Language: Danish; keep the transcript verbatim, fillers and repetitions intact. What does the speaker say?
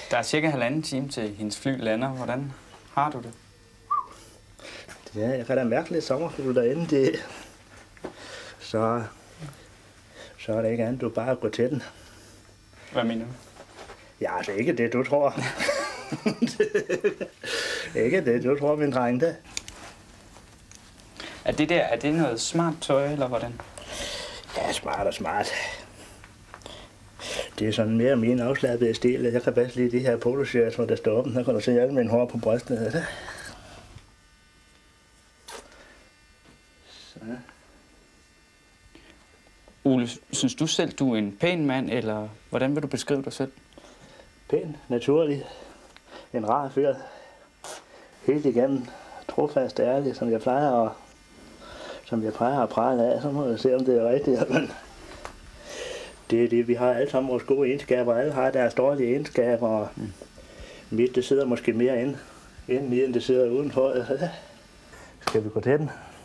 Der er cirka halvanden time til hendes fly lander. Hvordan har du det? Ja, jeg kan da mærke lidt sommerfugl derinde. Det... Så... Så er det ikke andet, du bare går til den. Hvad mener du? Ja, det er ikke det, du tror. Ikke det, du tror, min dreng, det. Er det der, er det noget smart tøj, eller hvordan? Ja, smart og smart. Det er sådan mere min afslappede stil. Jeg kan bedst lide de her poloshirts, hvor der står åbent. Der kan du se alle mine hår på brystet. Så. Ole, synes du selv, du er en pæn mand, eller hvordan vil du beskrive dig selv? Pæn, naturlig, en rar fyr. Helt igennem trofast ærlig, som jeg plejer at, som jeg plejer at prale af. Så må jeg se, om det er rigtigt. Men det er det, vi har alle sammen vores gode egenskaber. Alle har deres dårlige egenskaber. Og mm. mit, det sidder måske mere inde, inde i, end det sidder udenfor. Skal vi gå til den?